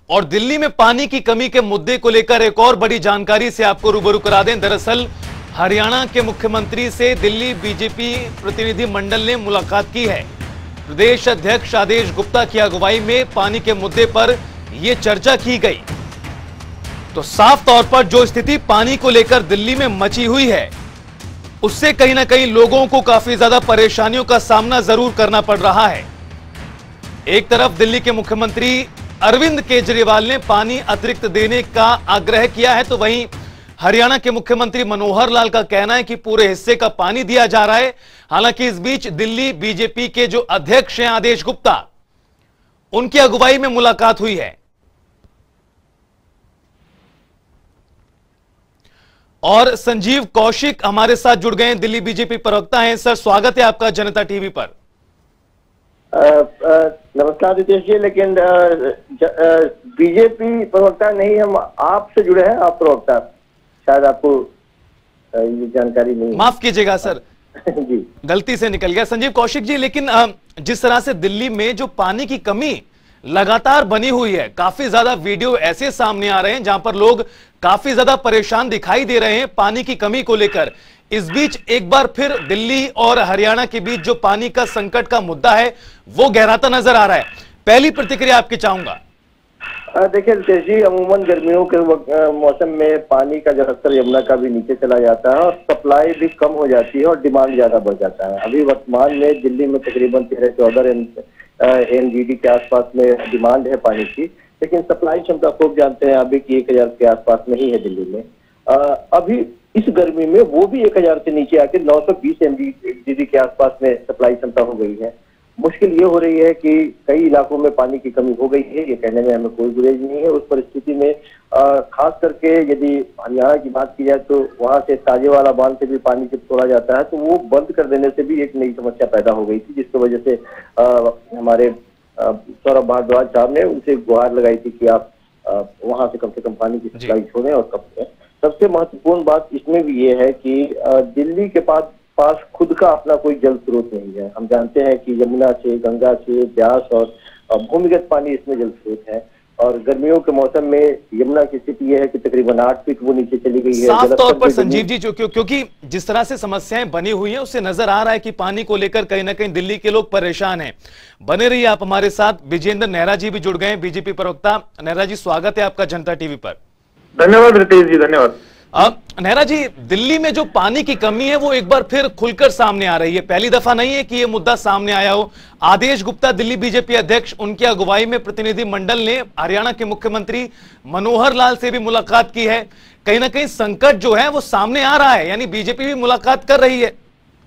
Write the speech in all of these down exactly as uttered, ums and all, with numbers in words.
और दिल्ली में पानी की कमी के मुद्दे को लेकर एक और बड़ी जानकारी से आपको रूबरू करा दें। दरअसल हरियाणा के मुख्यमंत्री से दिल्ली बीजेपी प्रतिनिधि मंडल ने मुलाकात की है। प्रदेश अध्यक्ष आदेश गुप्ता की अगुवाई में पानी के मुद्दे पर यह चर्चा की गई। तो साफ तौर पर जो स्थिति पानी को लेकर दिल्ली में मची हुई है, उससे कहीं ना कहीं लोगों को काफी ज्यादा परेशानियों का सामना जरूर करना पड़ रहा है। एक तरफ दिल्ली के मुख्यमंत्री अरविंद केजरीवाल ने पानी अतिरिक्त देने का आग्रह किया है, तो वहीं हरियाणा के मुख्यमंत्री मनोहर लाल का कहना है कि पूरे हिस्से का पानी दिया जा रहा है। हालांकि इस बीच दिल्ली बीजेपी के जो अध्यक्ष हैं आदेश गुप्ता, उनकी अगुवाई में मुलाकात हुई है। और संजीव कौशिक हमारे साथ जुड़ गए हैं, दिल्ली बीजेपी प्रवक्ता हैं। सर, स्वागत है आपका जनता टीवी पर। नमस्कार रितेश जी, लेकिन बीजेपी प्रवक्ता नहीं, हम आपसे जुड़े हैं। आप प्रवक्ता, शायद आपको ये जानकारी नहीं। माफ कीजिएगा सर जी, गलती से निकल गया। संजीव कौशिक जी, लेकिन जिस तरह से दिल्ली में जो पानी की कमी लगातार बनी हुई है, काफी ज्यादा वीडियो ऐसे सामने आ रहे हैं जहां पर लोग काफी ज्यादा परेशान दिखाई दे रहे हैं पानी की कमी को लेकर। इस बीच एक बार फिर दिल्ली और हरियाणा के बीच जो पानी का संकट का मुद्दा है, वो गहराता नजर आ रहा है। पहली प्रतिक्रिया आपकी चाहूंगा। देखिए रितेश जी, अमूमन गर्मियों के मौसम में पानी का जलस्तर यमुना का भी नीचे चला जाता है और सप्लाई भी कम हो जाती है और डिमांड ज्यादा बढ़ जाता है। अभी वर्तमान में दिल्ली में तकरीबन तेरह चौदह एन जी डी के आसपास में डिमांड है पानी की, लेकिन सप्लाई क्षमता खूब जानते हैं अभी की एक हजार के आसपास में ही है दिल्ली में। आ, अभी इस गर्मी में वो भी एक हजार से नीचे आके नौ सौ बीस एम जी डी के आसपास में सप्लाई क्षमता हो गई है। मुश्किल ये हो रही है कि कई इलाकों में पानी की कमी हो गई है, ये कहने में हमें कोई गुरेज नहीं है। उस परिस्थिति में आ, खास करके यदि हरियाणा की बात की जाए तो वहां से ताजेवाला बांध से भी पानी जब छोड़ा जाता है तो वो बंद कर देने से भी एक नई समस्या पैदा हो गई थी, जिसकी वजह से आ, हमारे सौरभ भारद्वाज साहब ने उनसे गुहार लगाई थी कि आप वहां से कम से कम पानी की सप्लाई छोड़ें। और कब सबसे महत्वपूर्ण बात इसमें भी ये है कि दिल्ली के पास पास खुद का अपना कोई जल स्रोत नहीं है। हम जानते हैं कि यमुना से, गंगा से, ब्यास और भूमिगत पानी इसमें जल स्रोत है। और गर्मियों के मौसम में यमुना की स्थिति यह है कि तकरीबन आठ फीट वो नीचे चली गई है। साफ तौर पर संजीव जी, जो क्योंकि जिस तरह से समस्याएं बनी हुई हैं, उससे नजर आ रहा है कि पानी को लेकर कहीं ना कहीं दिल्ली के लोग परेशान हैं। बने रहिए आप हमारे साथ। विजेंद्र नेहरा जी भी जुड़ गए हैं, बीजेपी प्रवक्ता। नेहरा जी, स्वागत है आपका जनता टीवी पर। धन्यवाद रितेश जी, धन्यवाद। अब नेहरा जी, दिल्ली में जो पानी की कमी है वो एक बार फिर खुलकर सामने आ रही है। पहली दफा नहीं है कि ये मुद्दा सामने आया हो। आदेश गुप्ता दिल्ली बीजेपी अध्यक्ष, उनकी अगुवाई में प्रतिनिधि मंडल ने हरियाणा के मुख्यमंत्री मनोहर लाल से भी मुलाकात की है। कहीं ना कहीं संकट जो है वो सामने आ रहा है, यानी बीजेपी भी मुलाकात कर रही है।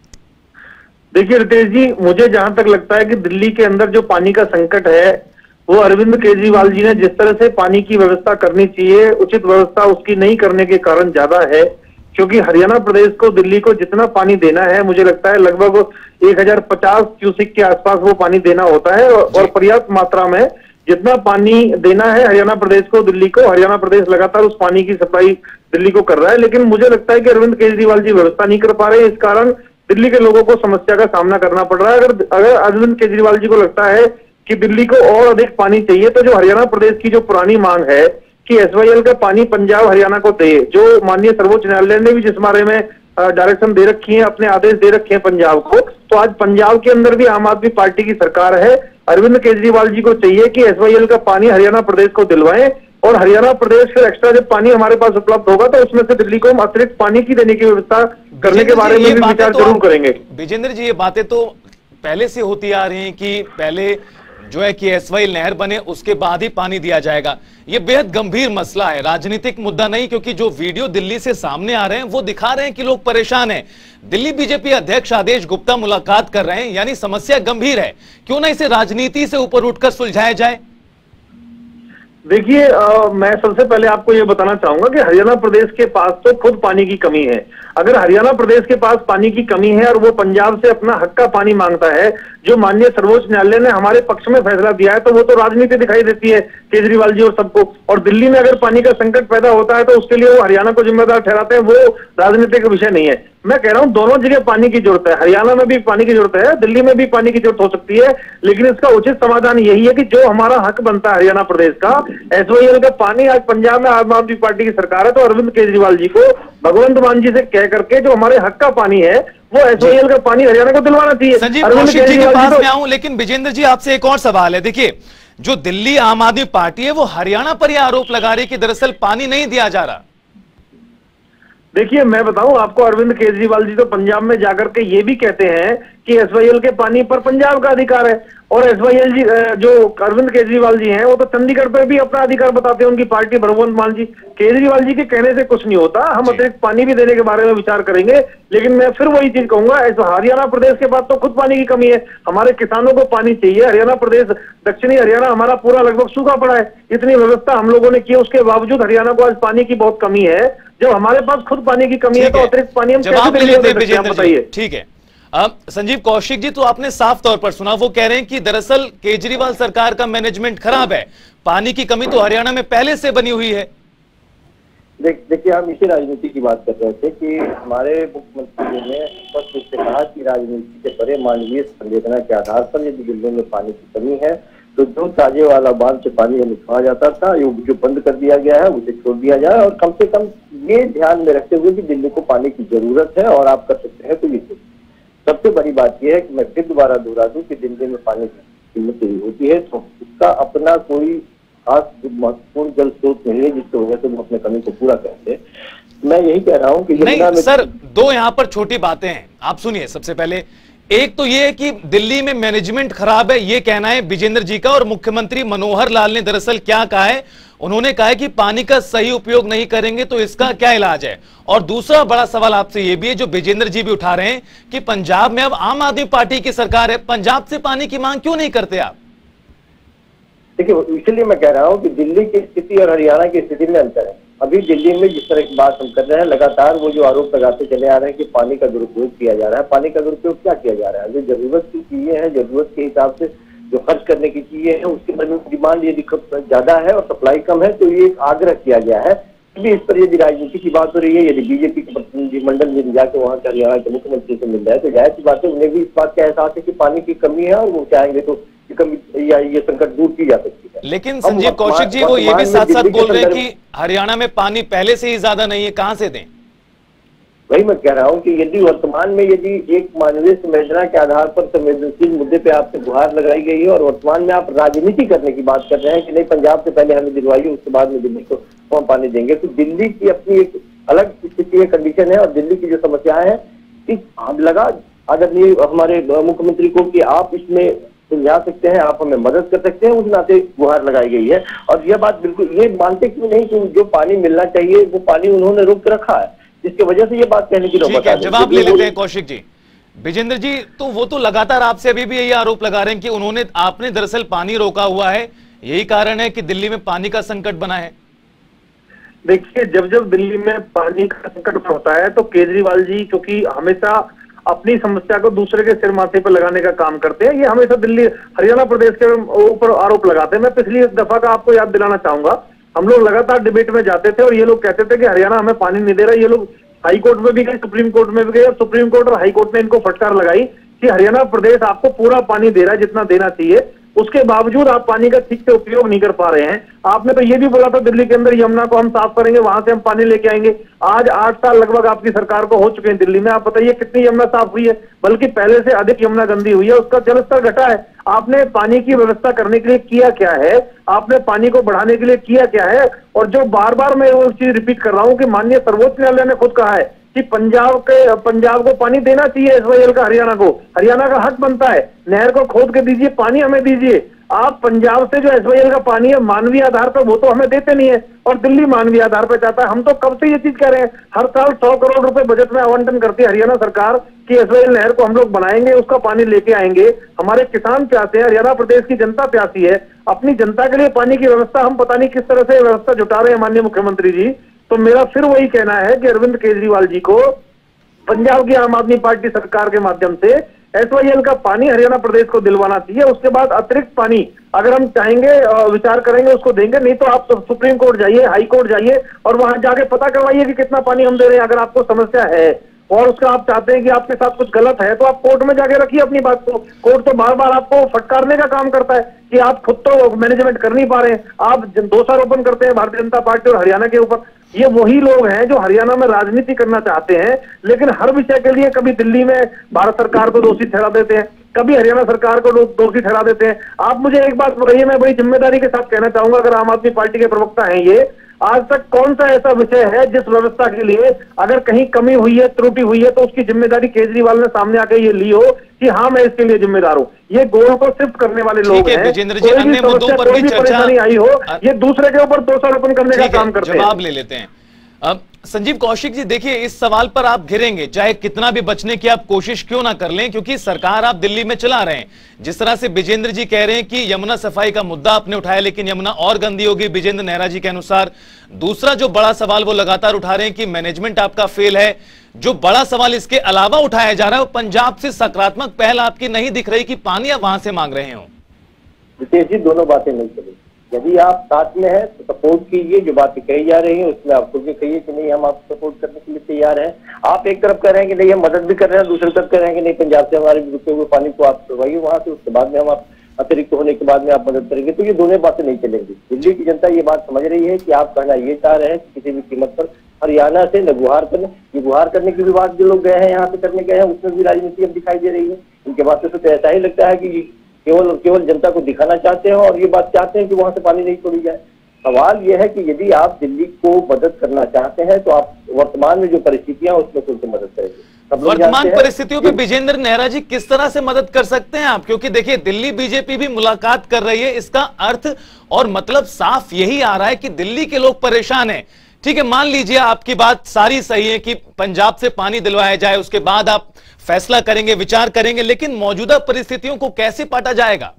देखिए रितेश जी, मुझे जहां तक लगता है कि दिल्ली के अंदर जो पानी का संकट है, वो अरविंद केजरीवाल जी ने जिस तरह से पानी की व्यवस्था करनी चाहिए, उचित व्यवस्था उसकी नहीं करने के कारण ज्यादा है। क्योंकि हरियाणा प्रदेश को दिल्ली को जितना पानी देना है, मुझे लगता है लगभग एक हजार पचास क्यूसिक के आसपास वो पानी देना होता है। और पर्याप्त मात्रा में जितना पानी देना है हरियाणा प्रदेश को दिल्ली को, हरियाणा प्रदेश लगातार उस पानी की सप्लाई दिल्ली को कर रहा है। लेकिन मुझे लगता है कि अरविंद केजरीवाल जी व्यवस्था नहीं कर पा रहे, इस कारण दिल्ली के लोगों को समस्या का सामना करना पड़ रहा है। अगर अगर अरविंद केजरीवाल जी को लगता है कि दिल्ली को और अधिक पानी चाहिए, तो जो हरियाणा प्रदेश की जो पुरानी मांग है कि एस वाई एल का पानी पंजाब हरियाणा को दे, जो माननीय सर्वोच्च न्यायालय ने भी जिस बारे में डायरेक्शन दे रखी है, अपने आदेश दे रखे हैं पंजाब को, तो आज पंजाब के अंदर भी आम आदमी पार्टी की सरकार है। अरविंद केजरीवाल जी को चाहिए कि एस वाई एल का पानी हरियाणा प्रदेश को दिलवाएं, और हरियाणा प्रदेश फिर एक्स्ट्रा जब पानी हमारे पास उपलब्ध होगा तो उसमें से दिल्ली को हम अतिरिक्त पानी की देने की व्यवस्था करने के बारे में भी विचार जरूर करेंगे। विजेंद्र जी, ये बातें तो पहले से होती आ रही हैं कि पहले जो है कि एस वाई एल नहर बने, उसके बाद ही पानी दिया जाएगा। यह बेहद गंभीर मसला है, राजनीतिक मुद्दा नहीं, क्योंकि जो वीडियो दिल्ली से सामने आ रहे हैं वो दिखा रहे हैं कि लोग परेशान हैं। दिल्ली बीजेपी अध्यक्ष आदेश गुप्ता मुलाकात कर रहे हैं, यानी समस्या गंभीर है। क्यों ना इसे राजनीति से ऊपर उठकर सुलझाया जाए? देखिए, मैं सबसे पहले आपको यह बताना चाहूंगा कि हरियाणा प्रदेश के पास तो खुद पानी की कमी है। अगर हरियाणा प्रदेश के पास पानी की कमी है और वो पंजाब से अपना हक का पानी मांगता है, जो माननीय सर्वोच्च न्यायालय ने हमारे पक्ष में फैसला दिया है, तो वो तो राजनीति दिखाई देती है केजरीवाल जी और सबको। और दिल्ली में अगर पानी का संकट पैदा होता है तो उसके लिए वो हरियाणा को जिम्मेदार ठहराते हैं, वो राजनीति का विषय नहीं है। मैं कह रहा हूं दोनों जगह पानी की जरूरत है, हरियाणा में भी पानी की जरूरत है, दिल्ली में भी पानी की जरूरत हो सकती है, लेकिन इसका उचित समाधान यही है कि जो हमारा हक बनता है हरियाणा प्रदेश का, एसवाईएल का पानी आज पंजाब में आम आदमी पार्टी की सरकार है, तो अरविंद केजरीवाल जी को भगवंत मान जी से कह करके जो हमारे हक का पानी है वो एसवाईएल का पानी हरियाणा को दिलवाना चाहिए। संजीव कौशिक जी के पास में आऊं, लेकिन विजेंद्र जी आपसे एक और सवाल है। देखिए, जो दिल्ली आम आदमी पार्टी है वो हरियाणा पर यह आरोप लगा रही है कि दरअसल पानी नहीं दिया जा रहा। देखिए मैं बताऊं आपको, अरविंद केजरीवाल जी तो पंजाब में जाकर के ये भी कहते हैं कि एसवाईएल के पानी पर पंजाब का अधिकार है, और एसवाईएल जी जो अरविंद केजरीवाल जी हैं वो तो चंडीगढ़ पर भी अपना अधिकार बताते हैं, उनकी पार्टी भगवंत मान जी। केजरीवाल जी के कहने से कुछ नहीं होता, हम अतिरिक्त पानी भी देने के बारे में विचार करेंगे, लेकिन मैं फिर वही चीज कहूंगा, हरियाणा प्रदेश के पास तो खुद पानी की कमी है, हमारे किसानों को पानी चाहिए। हरियाणा प्रदेश, दक्षिणी हरियाणा हमारा पूरा लगभग सूखा पड़ा है, इतनी व्यवस्था हम लोगों ने की, उसके बावजूद हरियाणा को आज पानी की बहुत कमी है। जब हमारे पास खुद पानी की कमी है तो अतिरिक्त पानी हम कैसे बताइए। ठीक है, अब संजीव कौशिक जी, तो आपने साफ तौर पर सुना, वो कह रहे हैं कि दरअसल केजरीवाल सरकार का मैनेजमेंट खराब है, पानी की कमी तो हरियाणा में पहले से बनी हुई है। देख देखिए हम इसी राजनीति की बात कर रहे थे कि हमारे मुख्यमंत्री जी ने स्पष्ट रूप से कहा कि राजनीति से परे मानवीय संवेदना के आधार पर यदि दिल्ली में पानी की कमी है तो जो ताजे वाला बांध से पानी निकाला जाता था जो बंद कर दिया गया है उसे छोड़ दिया जाए, और कम से कम ये ध्यान में रखते हुए कि दिल्ली को पानी की जरूरत है और आप कर सकते हैं तो ये सबसे बड़ी बात यह है कि मैं फिर दोबारा दोहरा दूं कि दिल्ली में पानी की कीमत होती है तो उसका अपना कोई खास महत्वपूर्ण जल स्रोत नहीं है जिसकी वजह से वो अपने कमी को पूरा करते। मैं यही कह रहा हूं कि नहीं सर, दो यहां पर छोटी बातें हैं, आप सुनिए। सबसे पहले एक तो यह है कि दिल्ली में मैनेजमेंट खराब है, यह कहना है विजेंद्र जी का, और मुख्यमंत्री मनोहर लाल ने दरअसल क्या कहा है, उन्होंने कहा है कि पानी का सही उपयोग नहीं करेंगे तो इसका क्या इलाज है। और दूसरा बड़ा सवाल आपसे यह भी है जो विजेंद्र जी भी उठा रहे हैं कि पंजाब में अब आम आदमी पार्टी की सरकार है, पंजाब से पानी की मांग क्यों नहीं करते आप? देखिए इसलिए मैं कह रहा हूं कि दिल्ली की स्थिति और हरियाणा की स्थिति में अंतर है। अभी दिल्ली में जिस तरह की बात हम कर रहे हैं, लगातार वो जो आरोप लगाते चले आ रहे हैं कि पानी का दुरुपयोग किया जा रहा है। पानी का दुरुपयोग क्या किया जा रहा है? जो जरूरत की चीजें हैं, जरूरत के हिसाब से जो खर्च करने की चीजें हैं, उसके बाद डिमांड यदि ज्यादा है और सप्लाई कम है तो ये एक आग्रह किया गया है। इस पर यदि राजनीति की बात हो रही है, यदि बीजेपी के प्रतिनिधिमंडल यदि जाकर वहां से हरियाणा के मुख्यमंत्री से मिल जाए तो जाहिर सी बात है उन्हें भी इस बात का एहसास है कि पानी की कमी है और वो चाहेंगे तो कमी या ये संकट दूर की जा सकती है। लेकिन संजीव कौशिक जी वो ये भी साथ साथ बोल रहे हैं कि हरियाणा में पानी पहले से ही ज्यादा नहीं है, कहां से दें? वही मैं कह रहा हूं कि यदि वर्तमान में यदि एक मानवीय संवेदना के आधार पर संवेदनशील मुद्दे पे आपसे गुहार लगाई गई है और वर्तमान में आप राजनीति करने की बात कर रहे हैं कि नहीं पंजाब से पहले हमें दिलवाइए उसके बाद में दिल्ली को कौन पानी देंगे, तो दिल्ली की अपनी एक अलग स्थिति है, कंडीशन है, और दिल्ली की जो समस्याएं हैं कि आप लगा आदरणीय हमारे मुख्यमंत्री को कि आप इसमें सुलझा सकते हैं, आप हमें मदद कर सकते हैं, उस नाते गुहार लगाई गई है। और यह बात बिल्कुल ये मानते क्यों नहीं कि जो पानी मिलना चाहिए वो पानी उन्होंने रोक रखा है, जिसकी वजह से ये बात कहने की नौबत है। जवाब ले लेते हैं कौशिक जी। विजेंद्र जी, तो वो तो लगातार आपसे अभी भी यही आरोप लगा रहे हैं कि उन्होंने आपने दरअसल पानी रोका हुआ है, यही कारण है कि दिल्ली में पानी का संकट बना है। देखिए जब जब दिल्ली में पानी का संकट होता है तो केजरीवाल जी क्योंकि हमेशा अपनी समस्या को दूसरे के सिर माथे पर लगाने का काम करते हैं, ये हमेशा दिल्ली हरियाणा प्रदेश के ऊपर आरोप लगाते हैं। मैं पिछली दफा का आपको याद दिलाना चाहूंगा, हम लोग लगातार डिबेट में जाते थे और ये लोग कहते थे कि हरियाणा हमें पानी नहीं दे रहा। ये लोग हाई कोर्ट में भी गए, सुप्रीम कोर्ट में भी गए, और सुप्रीम कोर्ट और हाई कोर्ट ने इनको फटकार लगाई कि हरियाणा प्रदेश आपको पूरा पानी दे रहा है जितना देना चाहिए, उसके बावजूद आप पानी का ठीक से उपयोग नहीं कर पा रहे हैं। आपने तो ये भी बोला था दिल्ली के अंदर यमुना को हम साफ करेंगे, वहां से हम पानी लेके आएंगे। आज आठ साल लगभग आपकी सरकार को हो चुके हैं दिल्ली में, आप बताइए कितनी यमुना साफ हुई है? बल्कि पहले से अधिक यमुना गंदी हुई है, उसका जलस्तर घटा है। आपने पानी की व्यवस्था करने के लिए किया क्या है? आपने पानी को बढ़ाने के लिए किया क्या है? और जो बार बार मैं वो चीज रिपीट कर रहा हूं कि माननीय सर्वोच्च न्यायालय ने खुद कहा है कि पंजाब के पंजाब को पानी देना चाहिए एसवाईएल का हरियाणा को, हरियाणा का हक बनता है, नहर को खोद के दीजिए, पानी हमें दीजिए। आप पंजाब से जो एसवाईएल का पानी है मानवीय आधार पर वो तो हमें देते नहीं है, और दिल्ली मानवीय आधार पर चाहता है। हम तो कब से ये चीज कह रहे हैं, हर साल सौ करोड़ रुपए बजट में आवंटन करती है हरियाणा सरकार कि एसवाईएल नहर को हम लोग बनाएंगे, उसका पानी लेके आएंगे। हमारे किसान प्यासे हैं, हरियाणा प्रदेश की जनता प्यासी है, अपनी जनता के लिए पानी की व्यवस्था हम पता नहीं किस तरह से व्यवस्था जुटा रहे हैं माननीय मुख्यमंत्री जी। तो मेरा फिर वही कहना है कि अरविंद केजरीवाल जी को पंजाब की आम आदमी पार्टी सरकार के माध्यम से एस वाई एल का पानी हरियाणा प्रदेश को दिलवाना चाहिए। उसके बाद अतिरिक्त पानी अगर हम चाहेंगे विचार करेंगे उसको देंगे, नहीं तो आप सुप्रीम कोर्ट जाइए, हाई कोर्ट जाइए और वहां जाके पता करवाइए कि कितना पानी हम दे रहे हैं। अगर आपको समस्या है और उसका आप चाहते हैं कि आपके साथ कुछ गलत है तो आप कोर्ट में जाके रखिए अपनी बात को। कोर्ट तो बार बार आपको फटकारने का काम करता है कि आप खुद तो मैनेजमेंट कर नहीं पा रहे हैं, आप दोषारोपण करते हैं भारतीय जनता पार्टी और हरियाणा के ऊपर। ये वही लोग हैं जो हरियाणा में राजनीति करना चाहते हैं, लेकिन हर विषय के लिए कभी दिल्ली में भारत सरकार को दोषी ठहरा देते हैं, कभी हरियाणा सरकार को दोषी ठहरा देते हैं। आप मुझे एक बात बताइए, मैं बड़ी जिम्मेदारी के साथ कहना चाहूंगा, अगर आम आदमी पार्टी के प्रवक्ता हैं ये, आज तक कौन सा ऐसा विषय है जिस व्यवस्था के लिए अगर कहीं कमी हुई है, त्रुटि हुई है, तो उसकी जिम्मेदारी केजरीवाल ने सामने आके ये ली हो कि हाँ मैं इसके लिए जिम्मेदार हूँ। ये गोल को शिफ्ट करने वाले लोग हैं। विजेंद्र जी, अन्य मुद्दों पर भी चर्चा आई हो, ये दूसरे के ऊपर दोषारोपण करने का काम करते हैं। जवाब ले लेते हैं। अब संजीव कौशिक जी, देखिए इस सवाल पर आप घिरेंगे चाहे कितना भी बचने की आप कोशिश क्यों ना कर लें, क्योंकि सरकार आप दिल्ली में चला रहे हैं। जिस तरह से विजेंद्र जी कह रहे हैं कि यमुना सफाई का मुद्दा आपने उठाया लेकिन यमुना और गंदी होगी विजेंद्र नेहरा जी के अनुसार। दूसरा जो बड़ा सवाल वो लगातार उठा रहे हैं कि मैनेजमेंट आपका फेल है। जो बड़ा सवाल इसके अलावा उठाया जा रहा है वो पंजाब से सकारात्मक पहल आपकी नहीं दिख रही कि पानी आप वहां से मांग रहे हो। रितेश जी, दोनों बातें नहीं चलेगी। यदि आप साथ में हैं तो सपोर्ट कीजिए, जो बातें कही जा रही हैं उसमें आप खुद भी कहिए कि नहीं हम आपको सपोर्ट करने के लिए तैयार हैं। आप एक तरफ कह रहे हैं कि नहीं हम मदद भी कर रहे हैं, दूसरी तरफ कह रहे हैं कि नहीं पंजाब से हमारे रुके हुए पानी को आप करवाइए वहां से, उसके बाद में हम आप अतिरिक्त होने के बाद में आप मदद करेंगे, तो ये दोनों बातें नहीं चलेंगी। दिल्ली की जनता ये बात समझ रही है कि आप कहना ये चाह रहे हैं किसी भी कीमत पर हरियाणा से न गुहार करने, ये गुहार करने की भी बात जो लोग गए हैं यहाँ से करने गए हैं उसमें भी राजनीति अब दिखाई दे रही है। इनके बातों से तो ऐसा ही लगता है कि केवल केवल जनता को दिखाना चाहते हैं और ये बात चाहते हैं कि वहां से पानी नहीं छोड़ी जाए। सवाल यह है कि यदि आप दिल्ली को मदद करना चाहते हैं तो आप वर्तमान में जो परिस्थितियां उसमें खुद से मदद करेंगे। वर्तमान परिस्थितियों पे विजेंद्र नेहरा जी किस तरह से मदद कर सकते हैं आप? क्योंकि देखिए दिल्ली बीजेपी भी मुलाकात कर रही है, इसका अर्थ और मतलब साफ यही आ रहा है कि दिल्ली के लोग परेशान हैं। ठीक है, मान लीजिए आपकी बात सारी सही है कि पंजाब से पानी दिलवाया जाए, उसके बाद आप फैसला करेंगे, विचार करेंगे, लेकिन मौजूदा परिस्थितियों को कैसे पाटा जाएगा?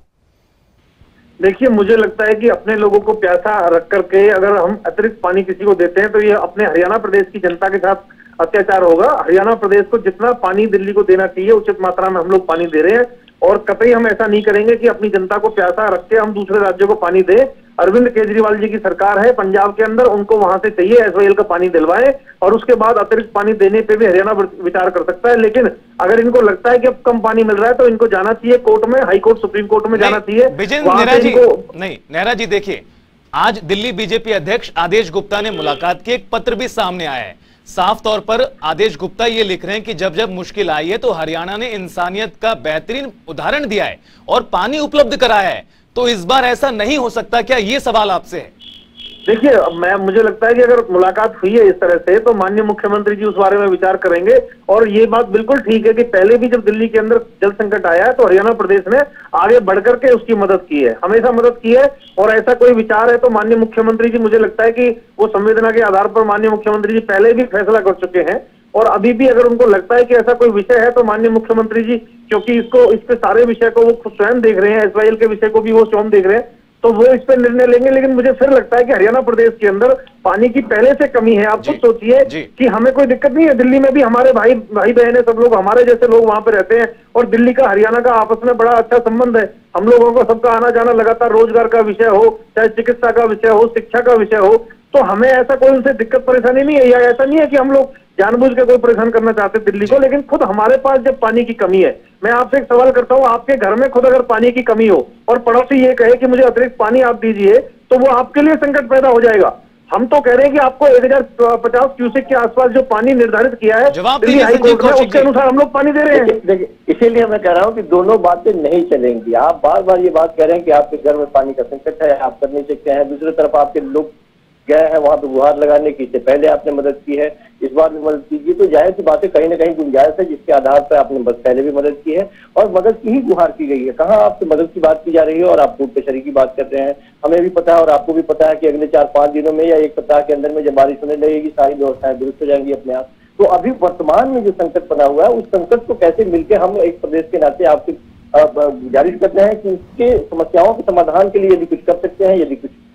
देखिए, मुझे लगता है कि अपने लोगों को प्यासा रख करके अगर हम अतिरिक्त पानी किसी को देते हैं तो ये अपने हरियाणा प्रदेश की जनता के साथ अत्याचार होगा। हरियाणा प्रदेश को जितना पानी दिल्ली को देना चाहिए उचित मात्रा में हम लोग पानी दे रहे हैं और कतई हम ऐसा नहीं करेंगे कि अपनी जनता को प्यासा रख के हम दूसरे राज्यों को पानी दें। अरविंद केजरीवाल जी की सरकार है पंजाब के अंदर, उनको वहां से चाहिए एस वाई एल का पानी दिलवाएं और उसके बाद अतिरिक्त पानी देने पे भी हरियाणा विचार कर सकता है। लेकिन अगर इनको लगता है कि अब कम पानी मिल रहा है तो इनको जाना चाहिए कोर्ट में, हाई कोर्ट, सुप्रीम कोर्ट में जाना चाहिए। नेहरा जी नहीं, नेहरा जी देखिए, आज दिल्ली बीजेपी अध्यक्ष आदेश गुप्ता ने मुलाकात की, एक पत्र भी सामने आया है। साफ तौर पर आदेश गुप्ता ये लिख रहे हैं कि जब जब मुश्किल आई है तो हरियाणा ने इंसानियत का बेहतरीन उदाहरण दिया है और पानी उपलब्ध कराया है, तो इस बार ऐसा नहीं हो सकता क्या? ये सवाल आपसे है। देखिए, मैं मुझे लगता है कि अगर मुलाकात हुई है इस तरह से तो माननीय मुख्यमंत्री जी उस बारे में विचार करेंगे और ये बात बिल्कुल ठीक है कि पहले भी जब दिल्ली के अंदर जल संकट आया है तो हरियाणा प्रदेश ने आगे बढ़कर के उसकी मदद की है, हमेशा मदद की है। और ऐसा कोई विचार है तो माननीय मुख्यमंत्री जी, मुझे लगता है कि वो संवेदना के आधार पर माननीय मुख्यमंत्री जी पहले भी फैसला कर चुके हैं और अभी भी अगर उनको लगता है कि ऐसा कोई विषय है तो माननीय मुख्यमंत्री जी, क्योंकि इसको इस पे सारे विषय को वो खुद स्वयं देख रहे हैं, एस वाई एल के विषय को भी वो स्वयं देख रहे हैं, तो वो इस पे निर्णय लेंगे। लेकिन मुझे फिर लगता है कि हरियाणा प्रदेश के अंदर पानी की पहले से कमी है। आप खुद सोचिए कि हमें कोई दिक्कत नहीं है, दिल्ली में भी हमारे भाई भाई बहन है, सब लोग हमारे जैसे लोग वहां पे रहते हैं और दिल्ली का हरियाणा का आपस में बड़ा अच्छा संबंध है। हम लोगों को सबका आना जाना लगातार, रोजगार का विषय हो, चाहे चिकित्सा का विषय हो, शिक्षा का विषय हो, तो हमें ऐसा कोई उनसे दिक्कत परेशानी नहीं है। या ऐसा नहीं है कि हम लोग जानबूझ के कोई परेशान करना चाहते दिल्ली को, लेकिन खुद हमारे पास जब पानी की कमी है, मैं आपसे एक सवाल करता हूं, आपके घर में खुद अगर पानी की कमी हो और पड़ोसी ये कहे कि मुझे अतिरिक्त पानी आप दीजिए, तो वो आपके लिए संकट पैदा हो जाएगा। हम तो कह रहे हैं कि आपको एक हजार पचास क्यूसेक के आसपास जो पानी निर्धारित किया है दिल्ली हाई कोर्ट में, उसके अनुसार हम लोग पानी दे रहे हैं। देखिए, इसीलिए मैं कह रहा हूँ कि दोनों बातें नहीं चलेंगी। आप बार बार ये बात कह रहे हैं कि आपके घर में पानी का संकट है, आप कर नहीं सकते हैं, दूसरी तरफ आपके लोग गए हैं वहां पे गुहार लगाने की, इससे पहले आपने मदद की है, इस बार भी मदद कीजिए, तो जाहिर सी बातें कहीं ना कहीं गुंजाइश है जिसके आधार पर आपने पहले भी मदद की है और मदद की ही गुहार की गई है। कहाँ आपसे मदद की बात की जा रही है और आप कोर्ट कचहरी की बात कर रहे हैं। हमें भी पता है और आपको भी पता है कि अगले चार पांच दिनों में या एक सप्ताह के अंदर में जब बारिश होने लगेगी सारी व्यवस्थाएं दुरुस्त हो जाएंगी अपने आप। तो अभी वर्तमान में जो संकट बना हुआ है उस संकट को कैसे मिलकर हम एक प्रदेश के नाते आपसे गुजारिश करते हैं कि उसके समस्याओं के समाधान के लिए यदि कुछ कर सकते हैं, यदि कुछ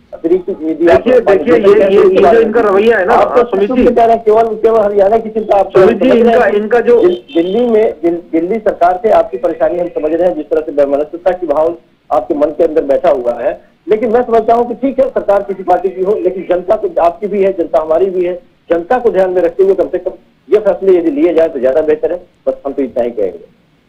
अतिरिक्त देखिए देखिए ये ये ये जो इनका रवैया है ना सुमित जी, केवल केवल हरियाणा की चिंता आप सुमित जी, इनका इनका जो दिल्ली में दिल्ली सरकार से आपकी परेशानी हम समझ रहे हैं, जिस तरह से वैमनस्यता की भाव आपके मन के अंदर बैठा हुआ है, लेकिन मैं समझता हूँ कि ठीक है सरकार किसी पार्टी की हो, लेकिन जनता तो आपकी भी है, जनता हमारी भी है। जनता को ध्यान में रखते हुए कम से कम ये फैसले यदि लिए जाए तो ज्यादा बेहतर है। बस हम तो इतना ही कहेंगे।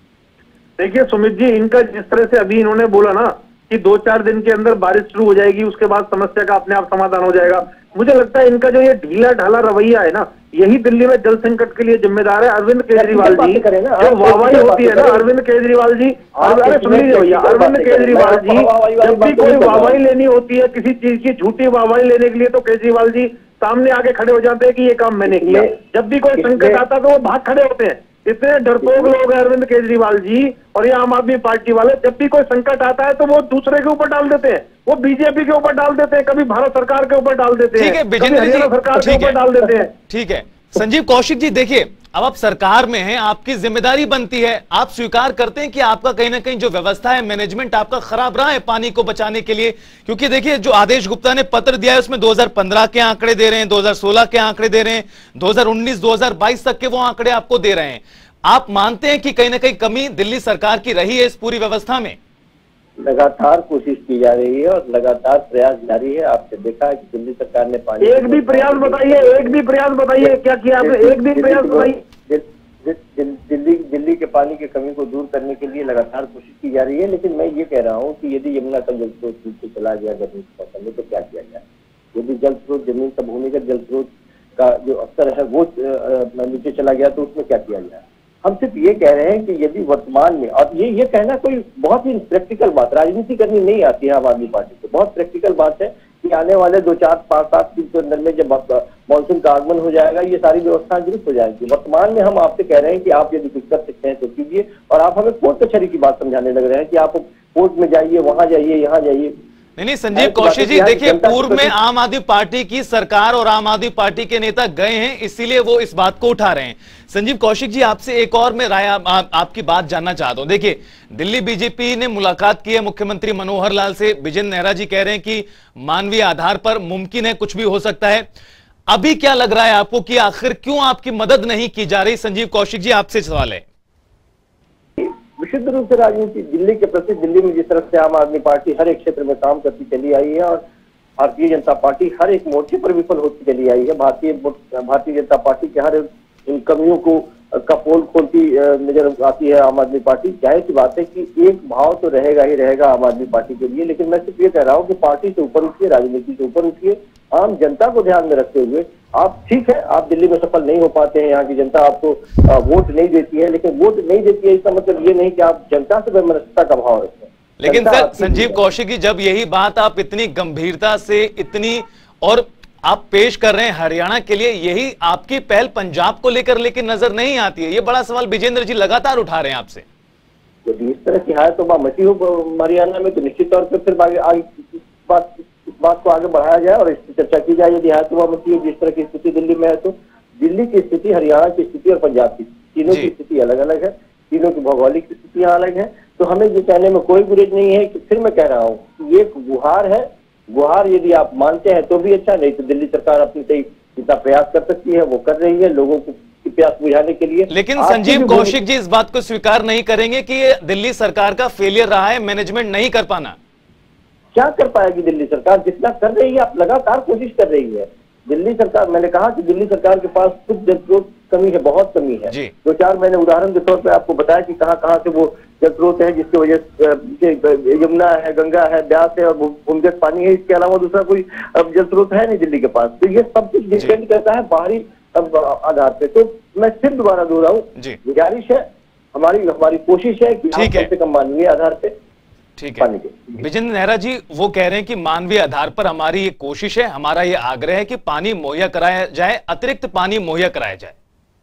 देखिए सुमित जी, इनका जिस तरह से अभी इन्होंने बोला ना कि दो चार दिन के अंदर बारिश शुरू हो जाएगी, उसके बाद समस्या का अपने आप समाधान हो जाएगा, मुझे लगता है इनका जो ये ढीला ढाला रवैया है ना, यही दिल्ली में जल संकट के लिए जिम्मेदार है। अरविंद केजरीवाल जी, जो वाहवाही होती है ना अरविंद केजरीवाल जी, अरे सुन लीजिए भैया, अरविंद केजरीवाल जी जब भी कोई वाहवाही लेनी होती है किसी चीज की, झूठी वाहवाही लेने के लिए, तो केजरीवाल जी सामने आके खड़े हो जाते हैं कि ये काम मैंने किया। जब भी कोई संकट आता है तो वो भाग खड़े होते हैं। इतने डरपोक लोग हैं अरविंद केजरीवाल जी और ये आम आदमी पार्टी वाले। जब भी कोई संकट आता है तो वो दूसरे के ऊपर डाल देते हैं, वो बीजेपी के ऊपर डाल देते हैं, कभी भारत सरकार के ऊपर डाल देते हैं, कभी हरियाणा सरकार के ऊपर डाल देते हैं। ठीक है संजीव कौशिक जी, देखिए अब आप सरकार में हैं, आपकी जिम्मेदारी बनती है, आप स्वीकार करते हैं कि आपका कहीं ना कहीं जो व्यवस्था है, मैनेजमेंट आपका खराब रहा है पानी को बचाने के लिए। क्योंकि देखिए जो आदेश गुप्ता ने पत्र दिया है उसमें दो हज़ार पंद्रह के आंकड़े दे रहे हैं, दो हज़ार सोलह के आंकड़े दे रहे हैं, दो हज़ार उन्नीस दो हज़ार बाईस तक के वो आंकड़े आपको दे रहे हैं। आप मानते हैं कि कहीं ना कहीं कमी दिल्ली सरकार की रही है इस पूरी व्यवस्था में? लगातार कोशिश की जा रही है और लगातार प्रयास जारी है। आपने देखा है कि दिल्ली सरकार ने पानी, एक भी प्रयास बताइए, एक भी प्रयास बताइए क्या किया आपने, एक भी प्रयास बताइए। दिल्ली दिल्ली के पानी की कमी को दूर करने के लिए लगातार कोशिश की जा रही है। लेकिन मैं ये कह रहा हूँ कि यदि यमुना का जल स्रोत नीचे चला गया गर्मी के मौसम में तो क्या किया जाए? यदि जल स्रोत जमीन का भूमिगत जल स्रोत का जो स्तर है वो नीचे चला गया तो उसमें क्या किया जाए? हम सिर्फ ये कह रहे हैं कि यदि वर्तमान में, और ये ये कहना कोई बहुत ही प्रैक्टिकल बात, राजनीति करनी नहीं आती है आम आदमी पार्टी को, बहुत प्रैक्टिकल बात है कि आने वाले दो चार पांच सात दिन के अंदर में जब मानसून का आगमन हो जाएगा ये सारी व्यवस्थाएं दुरुस्त हो जाएगी। वर्तमान में हम आपसे कह रहे हैं कि आप यदि कुछ कर सकते हैं तो कीजिए, और आप हमें कोर्ट कचहरी की बात समझाने लग रहे हैं कि आप कोर्ट में जाइए, वहां जाइए, यहाँ जाइए। नहीं नहीं संजीव कौशिक जी, देखिए पूर्व में आम आदमी पार्टी की सरकार और आम आदमी पार्टी के नेता गए हैं, इसीलिए वो इस बात को उठा रहे हैं। संजीव कौशिक जी, आपसे एक और मैं राय आ, आ, आपकी बात जानना चाहता हूं। देखिए दिल्ली बीजेपी ने मुलाकात की है मुख्यमंत्री मनोहर लाल से, विजेंद्र नेहरा जी कह रहे हैं कि मानवीय आधार पर मुमकिन है, कुछ भी हो सकता है। अभी क्या लग रहा है आपको कि आखिर क्यों आपकी मदद नहीं की जा रही? संजीव कौशिक जी, आपसे सवाल है। विशुद्ध रूप से राजनीति दिल्ली के प्रति, दिल्ली में जिस तरह से आम आदमी पार्टी हर एक क्षेत्र में काम करती चली आई है और भारतीय जनता पार्टी हर एक मोर्चे पर विफल होती चली आई है। भारतीय भारतीय जनता पार्टी के हर इन कमियों को का पोल खोलती नजर आती है आम आदमी पार्टी। जाहिर सी बात है कि एक भाव तो रहेगा ही रहेगा आम आदमी पार्टी के लिए, लेकिन मैं सिर्फ ये कह रहा हूँ कि पार्टी से ऊपर उठिए, राजनीति से ऊपर उठिए, आम जनता को ध्यान में रखते हुए। आप ठीक है, आप दिल्ली में सफल नहीं हो पाते हैं, यहाँ की जनता आपको वोट नहीं देती है, लेकिन वोट नहीं देती है इसका मतलब ये नहीं कि आप जनता से वैमनस्यता का भाव रखें। लेकिन सर संजीव कौशिक जी, जब यही बात आप इतनी गंभीरता से इतनी और आप पेश कर रहे हैं हरियाणा के लिए, यही आपकी पहल पंजाब को लेकर लेकिन नजर नहीं आती है। ये बड़ा सवाल विजेंद्र जी लगातार उठा रहे हैं आपसे। यदि इस तरह की हाय तो मची हो हरियाणा में तो निश्चित तौर पर फिर आगे आगे इस बात इस बात को आगे बढ़ाया जाए और इस पर चर्चा की जाए। यदि हाय तो मची हो जिस तरह की स्थिति दिल्ली में है तो दिल्ली की स्थिति, हरियाणा की स्थिति और पंजाब की तीनों की स्थिति अलग अलग है, तीनों की भौगोलिक स्थितियां अलग है। तो हमें ये कहने में कोई गुरेज नहीं है कि फिर मैं कह रहा हूँ ये गुहार है। गुहार यदि आप मानते हैं तो भी अच्छा, नहीं तो दिल्ली सरकार अपनी से जितना प्रयास कर सकती है वो कर रही है लोगों को प्यास बुझाने के लिए। लेकिन संजीव कौशिक जी इस बात को स्वीकार नहीं करेंगे कि ये दिल्ली सरकार का फेलियर रहा है, मैनेजमेंट नहीं कर पाना? क्या कर पाएगी दिल्ली सरकार? जितना कर रही है, आप लगातार कोशिश कर रही है दिल्ली सरकार। मैंने कहा कि दिल्ली सरकार के पास कुछ जल स्रोत कमी है, बहुत कमी है। दो चार मैंने उदाहरण के तौर पे आपको बताया कि कहाँ कहाँ से वो जल स्रोत है जिसकी वजह से यमुना है, गंगा है, ब्यास है और भूमिगत पानी है। इसके अलावा दूसरा कोई अब जल स्रोत है नहीं दिल्ली के पास। तो ये सब कुछ डिपेंड करता है बाहरी आधार पे। तो मैं फिर दोबारा दोहराऊं, गुजारिश है, हमारी हमारी कोशिश है कि कम से कम मानवीय आधार पे। ठीक है विजेंद्र नेहरा जी, वो कह रहे हैं कि मानवीय आधार पर हमारी ये कोशिश है, हमारा ये आग्रह है कि पानी मुहैया कराया जाए, अतिरिक्त पानी मुहैया कराया जाए।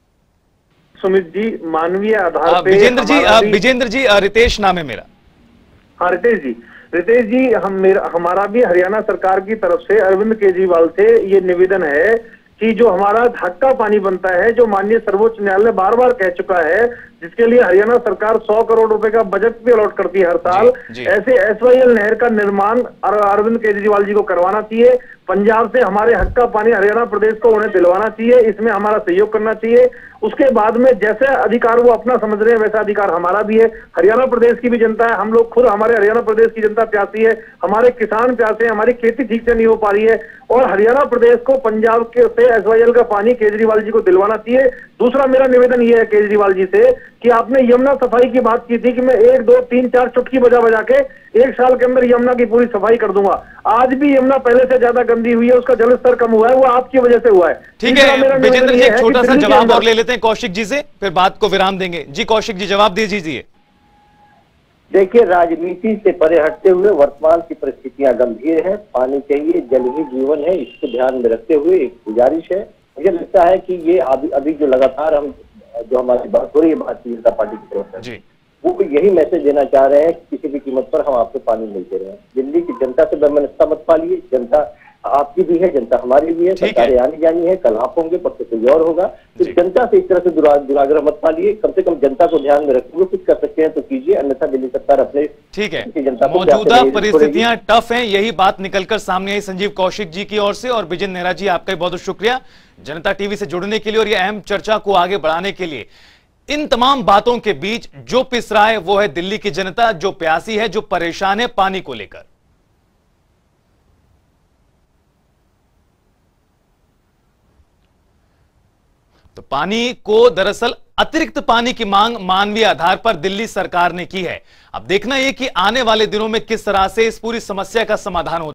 सुमित जी, मानवीय आधार पे विजेंद्र जी विजेंद्र जी रितेश नाम है मेरा। हाँ रितेश जी, रितेश जी हम मेरा हमारा भी हरियाणा सरकार की तरफ से अरविंद केजरीवाल से ये निवेदन है कि जो हमारा हक का पानी बनता है, जो माननीय सर्वोच्च न्यायालय बार बार कह चुका है, जिसके लिए हरियाणा सरकार सौ करोड़ रुपए का बजट भी अलॉट करती है हर साल, जी, जी। ऐसे एस वाई एल नहर का निर्माण अरविंद केजरीवाल जी को करवाना चाहिए। पंजाब से हमारे हक का पानी हरियाणा प्रदेश को उन्हें दिलवाना चाहिए, इसमें हमारा सहयोग करना चाहिए। उसके बाद में जैसे अधिकार वो अपना समझ रहे हैं वैसा अधिकार हमारा भी है। हरियाणा प्रदेश की भी जनता है, हम लोग खुद, हमारे हरियाणा प्रदेश की जनता प्यासी है, हमारे किसान प्यासे हैं, हमारी खेती ठीक से नहीं हो पा रही है और हरियाणा प्रदेश को पंजाब के से एस वाई एल का पानी केजरीवाल जी को दिलवाना चाहिए। दूसरा मेरा निवेदन ये है केजरीवाल जी से कि आपने यमुना सफाई की बात की थी कि मैं एक दो तीन चार चुटकी बजा बजा के एक साल के अंदर यमुना की पूरी सफाई कर दूंगा। आज भी यमुना पहले से ज्यादा गंदी हुई है, उसका जलस्तर कम हुआ है, वो आपकी वजह से हुआ है। ठीक है विजेंद्र जी, एक छोटा सा जवाब और ले लेते हैं कौशिक जी से, फिर बात को विराम देंगे। जी कौशिक जी, जवाब दे दीजिए। देखिए, राजनीति से परे हटते हुए वर्तमान की परिस्थितियां गंभीर हैं। पानी चाहिए, जल ही जीवन है, इसको ध्यान में रखते हुए एक गुजारिश है। मुझे लगता है कि ये अभी अभी जो लगातार हम जो हमारी बात हो रही है भारतीय जनता पार्टी की तरफ से, वो यही मैसेज देना चाह रहे हैं कि किसी भी कीमत पर हम आपको पानी नहीं दे रहे हैं। दिल्ली की जनता से वैमनस्यता मत पालिए, जनता आपकी भी है, जनता हमारी भी है, सरकारें आनी जानी है, कल आप होंगे, परसों कोई और होगा। तो जनता से इस तरह से दुरा, दुराग्रह मत पालिए, कम से कम जनता को ध्यान में रखते हुए कुछ कर सकते हैं तो कीजिए, अन्यथा दिल्ली सरकार अपने ठीक है। मौजूदा परिस्थितियां टफ हैं, यही बात निकलकर सामने आई संजीव कौशिक जी की ओर से। और विजेंद्र नेहरा जी, आपका बहुत बहुत शुक्रिया जनता टीवी से जुड़ने के लिए और ये अहम चर्चा को आगे बढ़ाने के लिए। इन तमाम बातों के बीच जो पिस रहा है वो है दिल्ली की जनता, जो प्यासी है, जो परेशान है पानी को लेकर। तो पानी को दरअसल अतिरिक्त पानी की मांग मानवीय आधार पर दिल्ली सरकार ने की है। अब देखना यह कि आने वाले दिनों में किस तरह से इस पूरी समस्या का समाधान होता है।